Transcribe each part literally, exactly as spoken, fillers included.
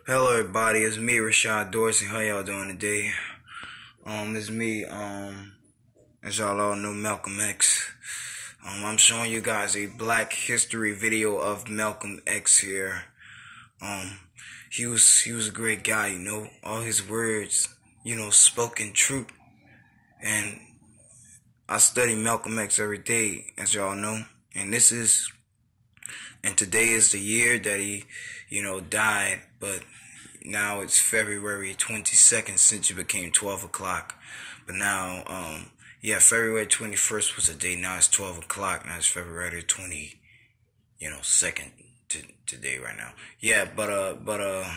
Hello everybody, it's me Rashad Dorsey. How y'all doing today? Um, it's me, um, as y'all all know, Malcolm X. Um, I'm showing you guys a Black History video of Malcolm X here. Um, he was, he was a great guy, you know, all his words, you know, spoken truth. And I study Malcolm X every day, as y'all know. And this is, and today is the year that he, you know, died, but now it's February twenty-second since it became twelve o'clock. But now, um, yeah, February twenty-first was the day. Now it's twelve o'clock. Now it's February twenty, you know, second to today right now. Yeah, but, uh, but, uh,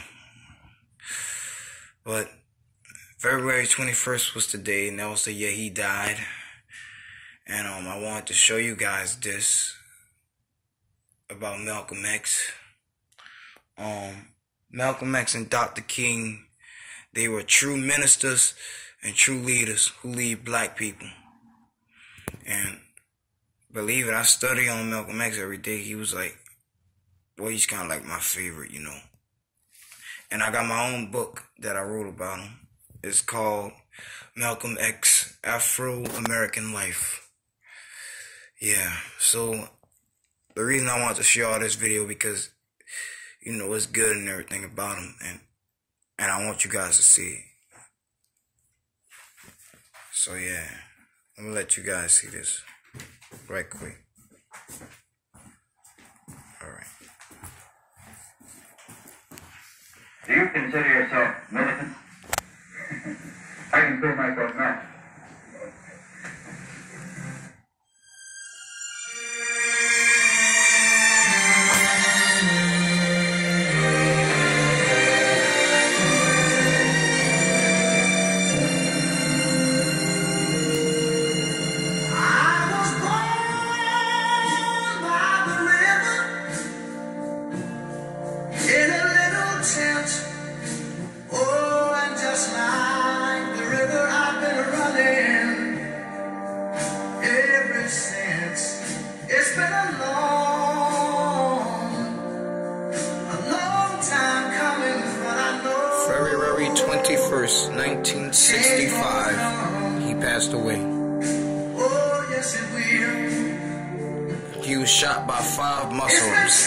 but February twenty-first was the day, and that was the year he died. And, um, I wanted to show you guys this about Malcolm X. Um, Malcolm X and Doctor King, they were true ministers and true leaders who lead black people. And believe it, I study on Malcolm X every day. He was like, well, he's kind of like my favorite, you know. And I got my own book that I wrote about him. It's called Malcolm X, Afro-American Life. Yeah, so the reason I want to show y'all this video because, you know, it's good and everything about him, and and I want you guys to see it. So yeah, I'm gonna let you guys see this right quick. Alright. Do you consider yourself militant? I consider myself not. February twenty-first, nineteen sixty-five, he passed away. He was shot by five Muslims.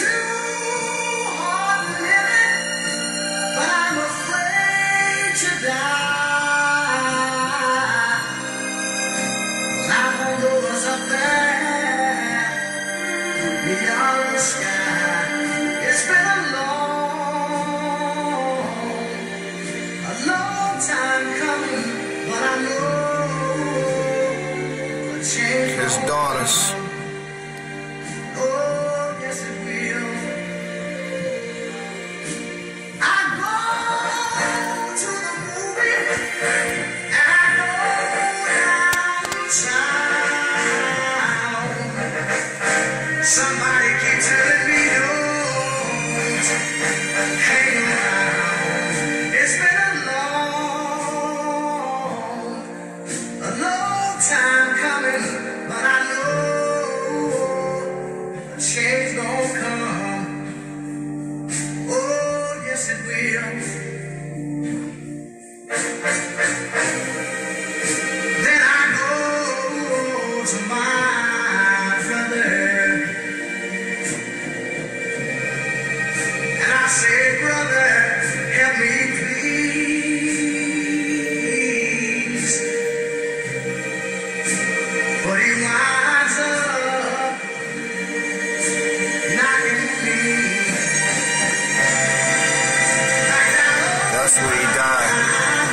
It's been a long, a long time coming, but I know a change. His daughters. Oh, yes it will. I go to the movie and I go downtown. Somebody keep telling me don't hang around. It's been a long, a long time coming, but I know a change gon' come. Oh, yes it will. Then I go to my brother. I say, brother, help me please. But he winds up knocking me. That's where he died.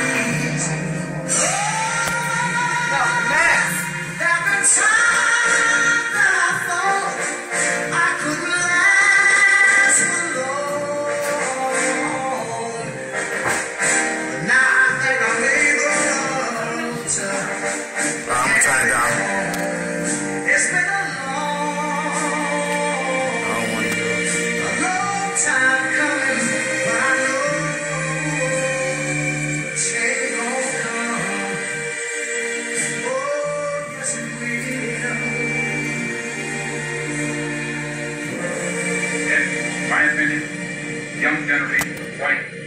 There been times that I thought I couldn't last for long. But now I think I'm able to. I'm gonna turn it down. It's been a long, I don't want to do it. a long time coming, but I know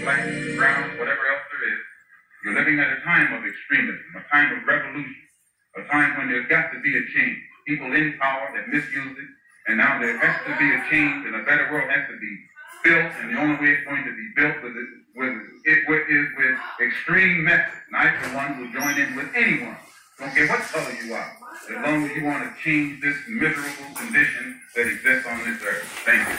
black, brown, whatever else there is. You're living at a time of extremism, a time of revolution, a time when there's got to be a change. People in power that misuse it, and now there has to be a change, and a better world has to be built, and the only way it's going to be built with it, with it with, is with extreme methods. And I, for one, will join in with anyone. Don't care what color you are, as long as you want to change this miserable condition that exists on this earth. Thank you.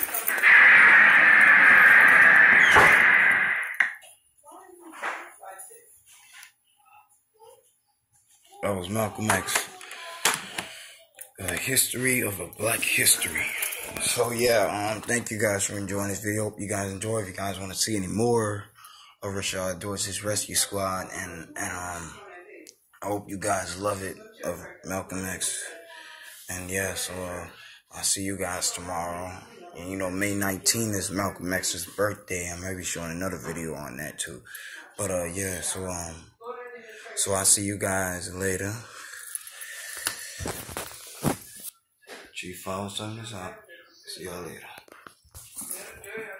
That was Malcolm X. The history of a black history. So yeah, um, thank you guys for enjoying this video. Hope you guys enjoy. If you guys want to see any more of Rashad Dorsey's Rescue Squad, and and um, I hope you guys love it, of Malcolm X. And yeah, so uh, I'll see you guys tomorrow. And you know, May nineteenth is Malcolm X's birthday. I may be showing another video on that too. But uh, yeah, so um, so I'll see you guys later. Chief Fowles, signing this out. See y'all later.